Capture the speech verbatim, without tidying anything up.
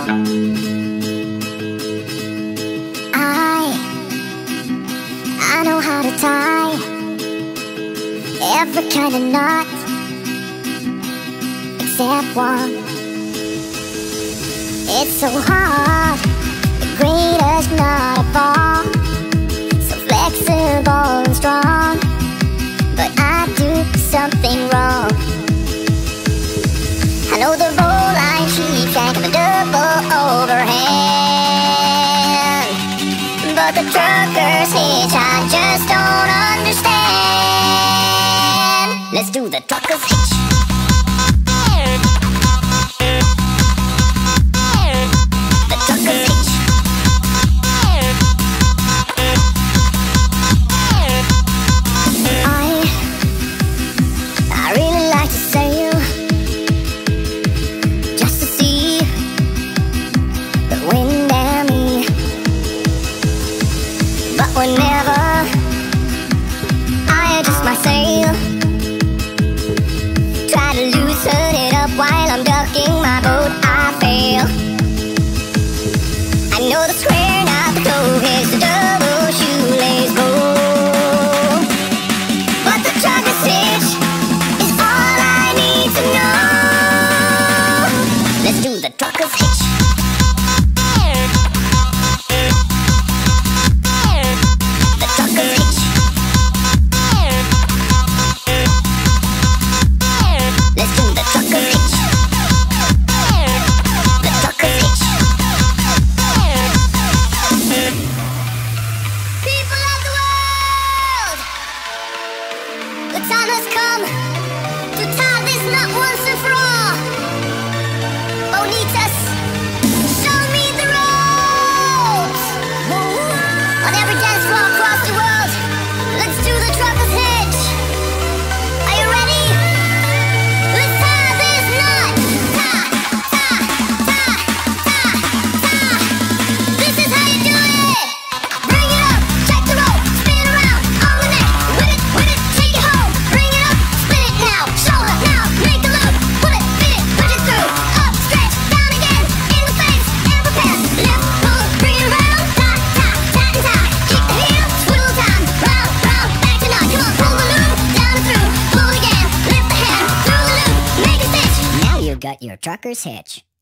I, I know how to tie every kind of knot except one. It's so hard, the greatest knot of all, so flexible and strong, but I do something wrong. I know the roll line keeps track of a double overhand, but the trucker's hitch I just don't understand. Let's do the trucker's hitch. The trucker's hitch. I, I really like to sail, just to see the wind and me. But whenever I adjust my sail, try to loosen it up while I'm ducking my boat, I fail. I know the square, not the cove, is the double shoelace bow, but the trucker's hitch is all I need to know. Let's do the trucker's hitch. The trucker's hitch. Let's do the trucker's hitch. The trucker's hitch. People of the world, the time has come to tie this knot once and for all. Bonitas, show me the ropes. On every dance floor across the world, let's do the trucker's hitch. Are you ready? Let's tie this knot. Tie, tie, tie, tie, tie. This is how you do it. Bring it up, check the rope, spin around on the neck. Whip it, whip it, take it home. Bring it up, spin it now, shoulder now, make a loop. Pull it, fit it, push it through. Up, stretch, down again, in the face, and prepare. Lift, pull, bring it around. Tie, tie, tie, and tie. Keep the heel, swivel time. Round, round, back to knot. Come on, pull the loop, down and through. Pull it again, lift the hand, through the loop, make a stitch. Now you got your trucker's hitch.